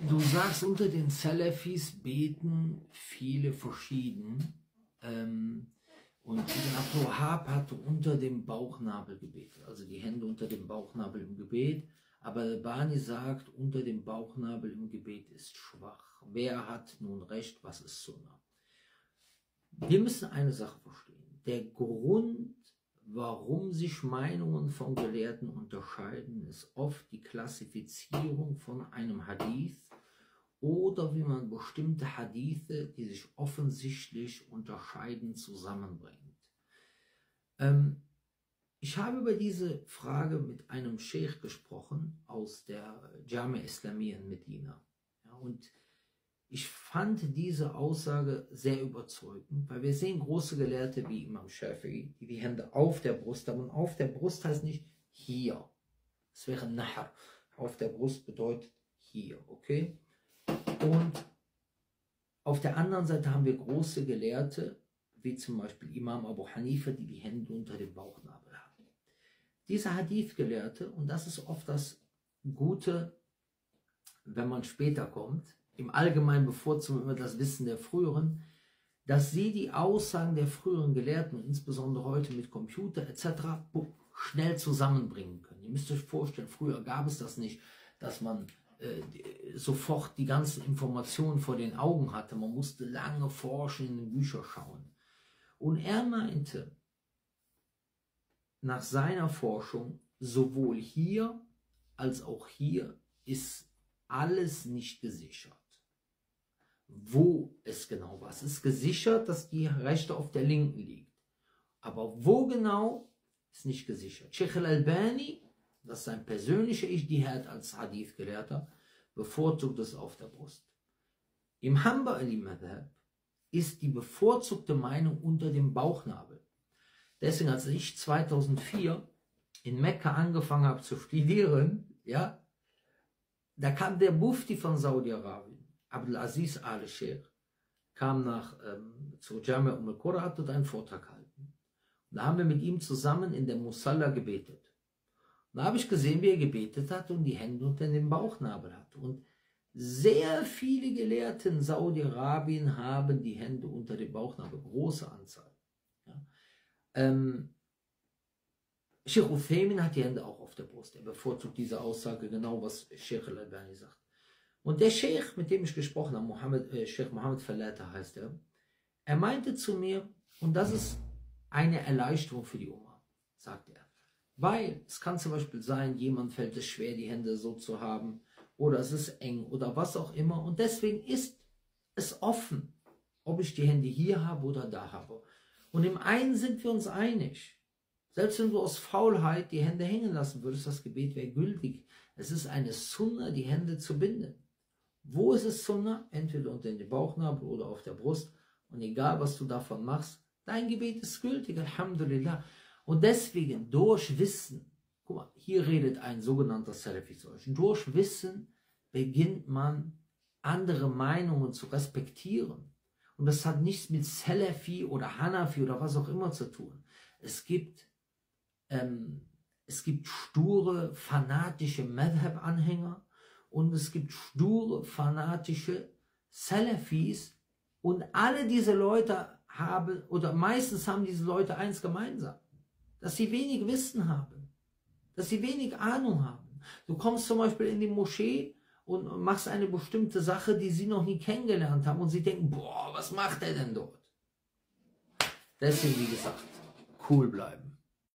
Du sagst, unter den Salafis beten viele verschieden. Und Ibn Abdul Wahhab hatte unter dem Bauchnabel gebetet, also die Hände unter dem Bauchnabel im Gebet. Aber Albani sagt, unter dem Bauchnabel im Gebet ist schwach. Wer hat nun recht, was ist Sunnah? Wir müssen eine Sache verstehen. Der Grund, warum sich Meinungen von Gelehrten unterscheiden, ist oft die Klassifizierung von einem Hadith oder wie man bestimmte Hadithe, die sich offensichtlich unterscheiden, zusammenbringt. Ich habe über diese Frage mit einem Sheikh gesprochen aus der Jamia Islamiyya in Medina. Ja, und ich fand diese Aussage sehr überzeugend, weil wir sehen große Gelehrte wie Imam Shafi'i, die die Hände auf der Brust haben. Und auf der Brust heißt nicht hier. Es wäre Nahr. Auf der Brust bedeutet hier, okay? Und auf der anderen Seite haben wir große Gelehrte, wie zum Beispiel Imam Abu Hanifa, die die Hände unter dem Bauchnabel haben. Diese Hadith-Gelehrte, und das ist oft das Gute, wenn man später kommt, im Allgemeinen bevorzugen wir das Wissen der Früheren, dass sie die Aussagen der früheren Gelehrten, insbesondere heute mit Computer etc., schnell zusammenbringen können. Ihr müsst euch vorstellen, früher gab es das nicht, dass man sofort die ganzen Informationen vor den Augen hatte. Man musste lange forschen, in den Bücher schauen. Und er meinte, nach seiner Forschung, sowohl hier als auch hier ist alles nicht gesichert. Wo es genau war. Es ist gesichert, dass die rechte auf der linken liegt. Aber wo genau, ist nicht gesichert. Sheikh al-Albani, das ist sein persönlicher Ijtihad als Hadith-Gelehrter, bevorzugt es auf der Brust. Im Hanbali Madhab ist die bevorzugte Meinung unter dem Bauchnabel. Deswegen, als ich 2004 in Mekka angefangen habe zu studieren, ja, da kam der Mufti von Saudi-Arabien, Abdul Aziz al-Sheikh, kam zur Jamia al-Qura, hat dort einen Vortrag gehalten. Und da haben wir mit ihm zusammen in der Musalla gebetet. Und da habe ich gesehen, wie er gebetet hat und die Hände unter dem Bauchnabel hat. Und sehr viele Gelehrte in Saudi-Arabien haben die Hände unter dem Bauchnabel, große Anzahl. Ja. Sheikh Uthaymin hat die Hände auch auf der Brust. Er bevorzugt diese Aussage genau, was Sheikh al-Albani sagt. Und der Sheikh, mit dem ich gesprochen habe, Sheikh Mohammed Falata heißt er, er meinte zu mir, und das ist eine Erleichterung für die Umma, sagt er. Weil es kann zum Beispiel sein, jemand fällt es schwer, die Hände so zu haben, oder es ist eng, oder was auch immer. Und deswegen ist es offen, ob ich die Hände hier habe oder da habe. Und im einen sind wir uns einig. Selbst wenn du aus Faulheit die Hände hängen lassen würdest, das Gebet wäre gültig. Es ist eine Sunna, die Hände zu binden. Wo ist es Sunna? Entweder unter den Bauchnabel oder auf der Brust. Und egal, was du davon machst, dein Gebet ist gültig, Alhamdulillah. Und deswegen, durch Wissen, guck mal, hier redet ein sogenannter Salafi, durch Wissen beginnt man, andere Meinungen zu respektieren. Und das hat nichts mit Salafi oder Hanafi oder was auch immer zu tun. Es gibt sture, fanatische Madhab-Anhänger und es gibt sture, fanatische Salafis und alle diese Leute haben, oder meistens haben diese Leute eins gemeinsam, dass sie wenig Wissen haben, dass sie wenig Ahnung haben. Du kommst zum Beispiel in die Moschee und machst eine bestimmte Sache, die sie noch nie kennengelernt haben und sie denken, boah, was macht er denn dort? Deswegen, wie gesagt, cool bleiben.